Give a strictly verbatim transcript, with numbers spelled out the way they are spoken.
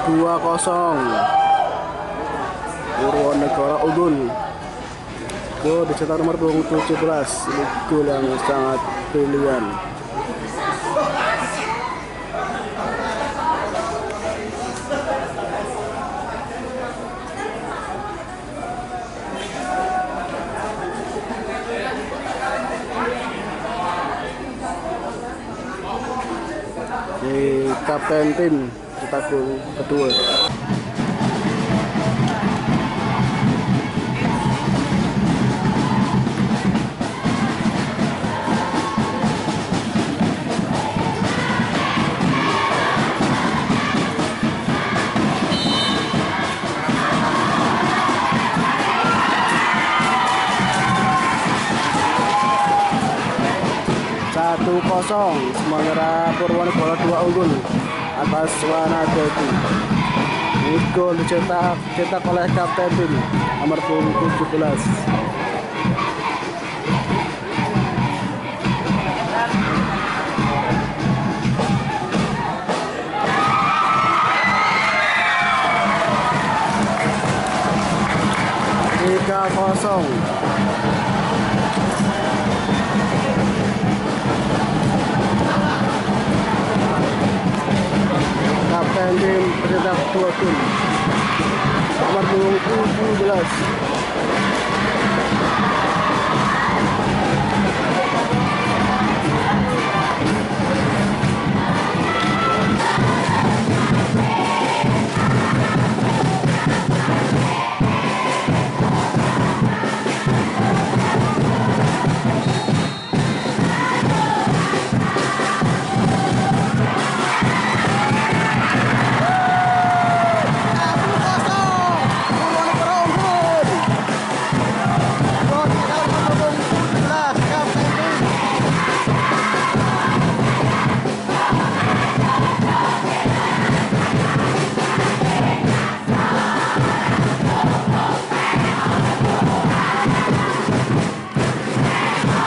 dua kosong Purwonegoro unggul. Gol dicetak nomor punggung tujuh belas. Ini gol yang sangat brilian. Di kapten tim cetak gol kedua. Satu kosong Semangat Purwonegoro dua unggul atas Wanadadi. Ini gol dicetak cetak oleh kapten tim nomor punggung tujuh belas. Tiga kosong. Kapten tim mencetak dua gol nomor tujuh belas.